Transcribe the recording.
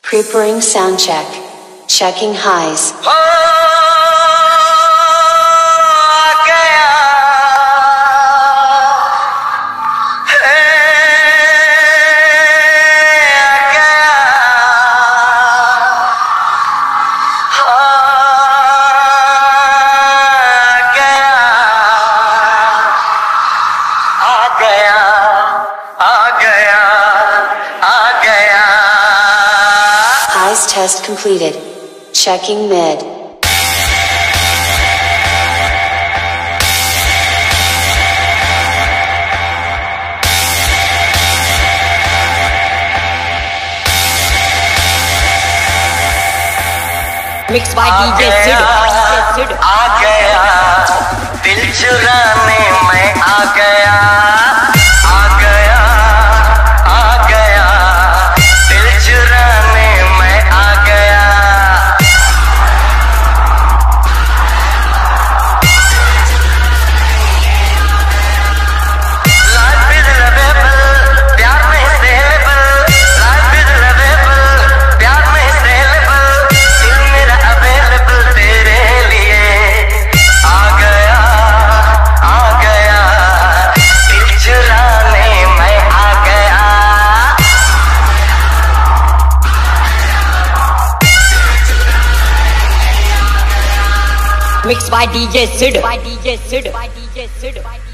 Preparing sound check. Checking highs. Highs test completed. Checking mid. Mixed by DJ Sid. आ गया दिल चुराने मैं आ गया दिल चुराने मैं आ गया लाइफ इज लवेबल प्यार में सेलेबल लाइफ इज लवेबल प्यार में सेलेबल दिल मेरा अवेलेबल तेरे लिए आ गया दिल चुराने मैं आ गया Mixed by DJ Sid.